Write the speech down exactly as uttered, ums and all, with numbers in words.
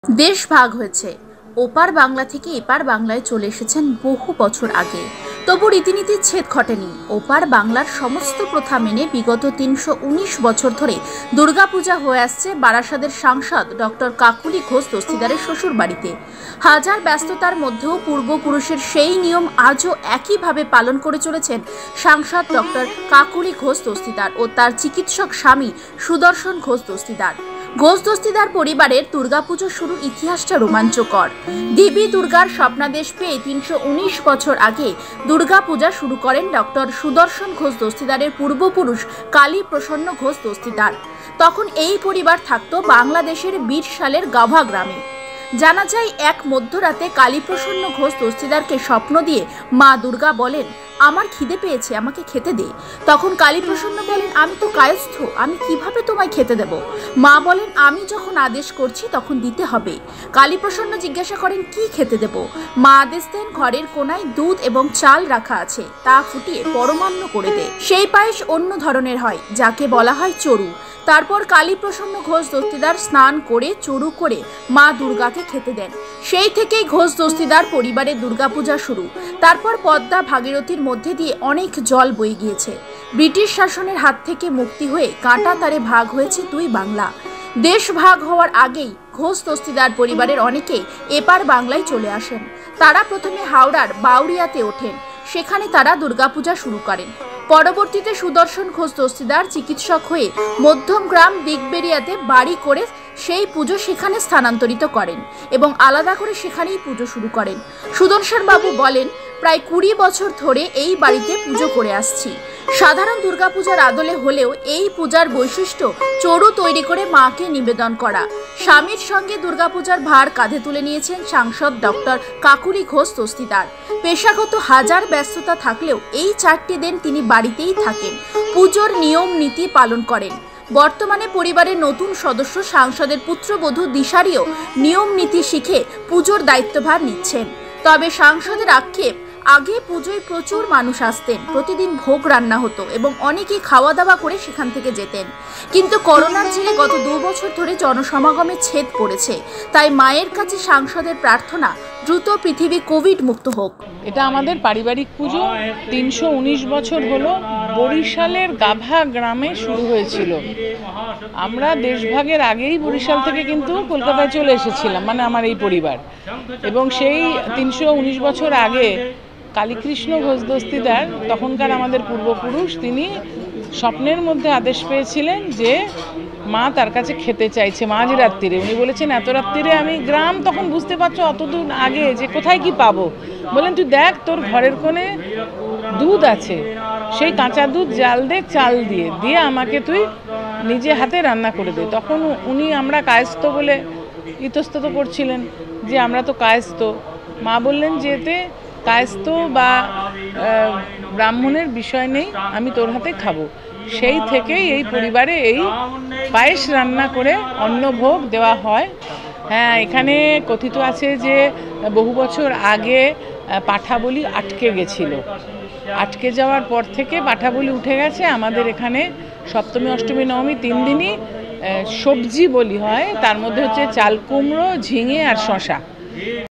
দেশ ভাগ হয়েছে। ওপার বাংলা থেকে এপার বাংলায় চলে এসেছেন বহু বছর আগে, তবু রীতিনীতির ছেদ ঘটেনি। ওপার বাংলার সমস্ত প্রথা মেনে বিগত তিনশো উনিশ বছর ধরে দুর্গাপূজা হয়ে আসছে বারাসাতের সাংসদ ডক্টর কাকলি ঘোষ দস্তিদারের শ্বশুর বাড়িতে। হাজার ব্যস্ততার মধ্যেও পূর্বপুরুষের সেই নিয়ম আজও একইভাবে পালন করে চলেছেন সাংসদ ডক্টর কাকলি ঘোষ দস্তিদার ও তার চিকিৎসক স্বামী সুদর্শন ঘোষ দস্তিদার। ঘোষ দস্তিদার পরিবারের দুর্গাপুজো শুরুর ইতিহাসটা রোমাঞ্চকর। দেবী দুর্গার স্বপ্নাদেশ পেয়ে তিনশো উনিশ বছর আগে দুর্গাপূজা শুরু করেন ডক্টর সুদর্শন ঘোষ দস্তিদারের পূর্বপুরুষ কালীপ্রসন্ন ঘোষ দস্তিদার। তখন এই পরিবার থাকত বাংলাদেশের বিরসালের গাভা গ্রামে। জানা যায়, এক মধ্যরাতে কালীপ্রসন্ন ঘোষ দস্তিদারকে স্বপ্ন দিয়ে মা দুর্গা বলেন, আমার খিদে পেয়েছে, আমাকে খেতে দে। তখন কালীপ্রসন্ন বলেন, আমি তো কায়স্থ, আমি কিভাবে তোমায় খেতে দেব? মা বলেন, আমি যখন আদেশ করছি তখন দিতে হবে। কালীপ্রসন্ন জিজ্ঞাসা করেন, কি খেতে দেব? মা আদেশ দেন, ঘরের কোনায় দুধ এবং চাল রাখা আছে, তা ফুটিয়ে পরমান্ন করে দে। সেই পায়েস অন্য ধরনের হয়, যাকে বলা হয় চড়ু। তারপর কালীপ্রসন্ন ঘোষ দস্তিদার স্নান করে চড়ু করে মা দুর্গাকে খেতে দেন। সেই থেকেই ঘোষ দস্তিদার পরিবারের দুর্গাপূজা শুরু। তারপর পদ্মা ভাগীরথীর মধ্যে দিয়ে অনেক জল বয়ে গিয়েছে। ব্রিটিশ শাসনের হাত থেকে মুক্তি হয়ে কাঁটা তারে ভাগ হয়েছে দুই বাংলা। দেশ ভাগ হওয়ার আগেই ঘোষ দস্তিদার পরিবারের অনেকেই এপার বাংলায় চলে আসেন। তারা প্রথমে হাওড়ার বাউরিয়াতে ওঠেন, সেখানে তারা দুর্গাপূজা শুরু করেন। পরবর্তীতে সুদর্শন ঘোষ দস্তিদার চিকিৎসক হয়ে মধ্যমগ্রাম দিগবেরিয়াতে বাড়ি করে সেই পুজো সেখানে স্থানান্তরিত করেন এবং আলাদা করে সেখানেই পুজো শুরু করেন। সুদর্শন বাবু বলেন, প্রায় কুড়ি বছর ধরে এই বাড়িতে পুজো করে আসছি। সাধারণ দুর্গাপূজার আদলে হলেও এই পূজার বৈশিষ্ট্য চড়ু তৈরি করে মাকে নিবেদন করা। স্বামীর সঙ্গে দুর্গাপূজার ভার কাঁধে তুলে নিয়েছেন সাংসদ ডক্টর কাকলি ঘোষ দস্তিদার। পেশাগত হাজার ব্যস্ততা থাকলেও এই চারটি দিন তিনি বাড়িতেই থাকেন, পুজোর নিয়ম নীতি পালন করেন। বর্তমানে পরিবারের নতুন সদস্য সাংসদের পুত্রবধূ দিশারিও নিয়ম নীতি শিখে পুজোর দায়িত্বভার নিচ্ছেন। তবে সাংসদের আক্ষেপ, আগে পুজোয় প্রচুর মানুষ আসতেন, প্রতিদিন ভোগ রান্না হতো এবং অনেকেই খাওয়া দাওয়া করে সেখান থেকে যেতেন। কিন্তু করোনার জেরে গত দু বছর ধরে জনসমাগমে ছেদ পড়েছে। তাই মায়ের কাছে সাংসদের প্রার্থনা, দ্রুত পৃথিবী কোভিড মুক্ত হোক। এটা আমাদের পারিবারিক পুজো। তিনশো উনিশ বছর হলো। বরিশালের গাভা গ্রামে শুরু হয়েছিল। আমরা দেশভাগের আগেই বরিশাল থেকে কিন্তু কলকাতায় চলে এসেছিলাম, মানে আমার এই পরিবার। এবং সেই তিনশো উনিশ বছর আগে কালীকৃষ্ণ ঘোষ দস্তিদার, তখনকার আমাদের পূর্বপুরুষ, তিনি স্বপ্নের মধ্যে আদেশ পেয়েছিলেন যে মা তার কাছে খেতে চাইছে মাঝ রাত্রিরে। উনি বলেছেন, এত রাত্রিরে আমি, গ্রাম তখন বুঝতে পারছো অতদূর আগে, যে কোথায় কি পাবো। বলেন, তুই দেখ তোর ঘরের কোণে দুধ আছে, সেই কাঁচা দুধ জাল দে চাল দিয়ে দিয়ে আমাকে তুই নিজে হাতে রান্না করে দে। তখন উনি, আমরা কায়স্থ বলে ইতস্তত করছিলেন যে আমরা তো কায়স্থ। মা বললেন যে এতে কায়স্থ বা ব্রাহ্মণের বিষয় নেই, আমি তোর হাতে খাবো। সেই থেকেই এই পরিবারে এই পায়েস রান্না করে অন্নভোগ দেওয়া হয়। হ্যাঁ, এখানে কথিত আছে যে বহু বছর আগে পাঠাবলি আটকে গেছিল। আটকে যাওয়ার পর থেকে পাঠাবলি উঠে গেছে। আমাদের এখানে সপ্তমী অষ্টমী নবমী তিন দিনই সবজি বলি হয়, তার মধ্যে হচ্ছে চাল কুমড়ো, ঝিঙে আর শশা।